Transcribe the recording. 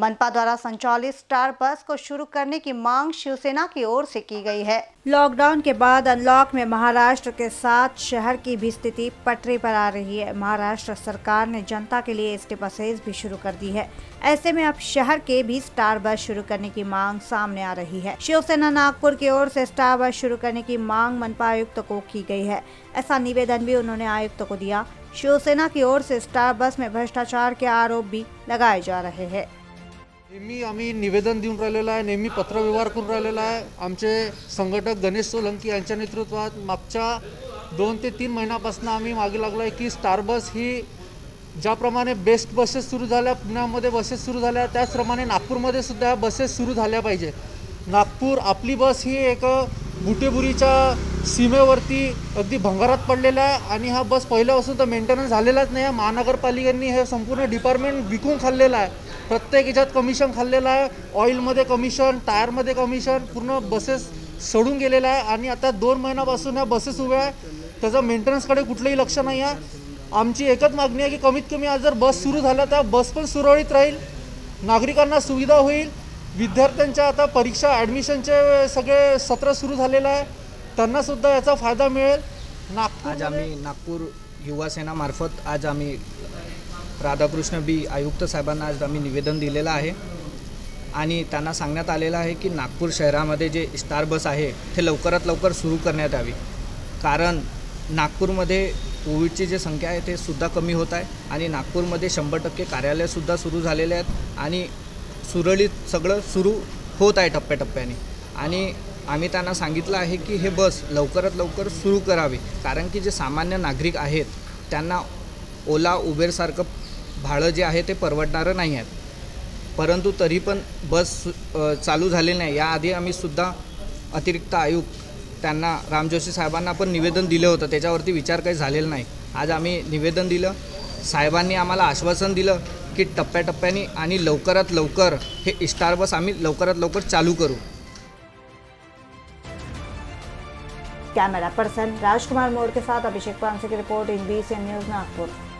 मनपा द्वारा संचालित स्टार बस को शुरू करने की मांग शिवसेना की ओर से की गई है। लॉकडाउन के बाद अनलॉक में महाराष्ट्र के साथ शहर की भी स्थिति पटरी पर आ रही है। महाराष्ट्र सरकार ने जनता के लिए एसटी बसेज भी शुरू कर दी है। ऐसे में अब शहर के भी स्टार बस शुरू करने की मांग सामने आ रही है। शिवसेना नागपुर की ओर से स्टार बस शुरू करने की मांग मनपा आयुक्त को की गई है। ऐसा निवेदन भी उन्होंने आयुक्त को दिया। शिवसेना की ओर से स्टार बस में भ्रष्टाचार के आरोप भी लगाए जा रहे हैं। नेहमी आम्ही निवेदन देऊन राहिलेलं आहे, नेहमी पत्रव्यवहार करून राहिलेला आहे। आमचे संघटक गणेश सोलंकी यांच्या नेतृत्वात मागच्या 2 ते 3 महिन्यापासून आम्ही मागे लागलो आहे की स्टार बस ही ज्याप्रमाणे बेस्ट बसेस सुरू झाल्या, पुण्यामध्ये बसेस सुरू झाल्या, त्याचप्रमाणे नागपूरमध्ये सुद्धा बसेस सुरू झाल्या पाहिजे। नागपूर आपली बस ही एक बुटेबुरीच्या सीमेवरती अगदी भंगारात पडलेला आहे आणि हा बस पहिल्यापासून तर मेंटेनन्स झालेलाच नाही आहे। महानगरपालिकेने हे संपूर्ण डिपार्टमेंट विकून खाल्लेलं आहे। प्रत्येक ह्याच्यात कमिशन खाल्लेलं आहे, ऑइलमध्ये कमिशन, टायरमध्ये कमिशन, पूर्ण बसेस सोडून गेलेला आहे आणि आता 2 महिन्यापासून ह्या बसेस उभ्या आहे, त्याचा मेंटेनन्सकडे कुठलंही लक्ष नाही आहे। आमची एकच मागणी आहे की कमीत कमी आज जर बस सुरू झाल्या तर बस पण सुरळीत राहील, नागरिकांना सुविधा होईल। विद्यार्थ्यांच्या आता परीक्षा ॲडमिशनचे सगळे सत्र सुरू झालेलं आहे, त्यांना सुद्धा याचा फायदा मिळेल। आज आम्ही नागपूर युवा सेना मार्फत आज आम्ही राधाकृष्ण बी आयुक्त साहेबांना आज आम्ही निवेदन दिलेलं आहे आणि त्यांना सांगण्यात आलेलं आहे की नागपूर शहरामध्ये जे स्टार बस आहे ते लवकरात लवकर सुरू करण्यात यावी। कारण नागपूरमध्ये कोविडची जी संख्या आहे ते सुद्धा कमी होत आहे आणि नागपूरमध्ये 100% कार्यालयसुद्धा सुरू झालेले आहेत आणि सुरळीत सगळं सुरू होत आहे टप्प्याटप्प्याने। आणि आम्ही त्यांना सांगितलं आहे की हे बस लवकरात लवकर सुरू करावी, कारण की जे सामान्य नागरिक आहेत त्यांना ओला उबेरसारखं भाडं जे आहे ते परवडणारं नाही आहे। परंतु तरी पण बस चालू झालेली नाही। याआधी आम्ही सुद्धा अतिरिक्त आयुक्त त्यांना राम जोशी साहेबांना पण निवेदन दिलं होतं, त्याच्यावरती विचार काही झालेला नाही। आज आम्ही निवेदन दिलं, साहेबांनी आम्हाला आश्वासन दिलं की टप्प्याटप्प्याने आणि लवकरात लवकर हे स्टार बस आम्ही लवकरात लवकर चालू करू। कैमरा पर्सन राजकुमार मोड़ के साथ अभिषेक पांसे की report in BCN news Nagpur.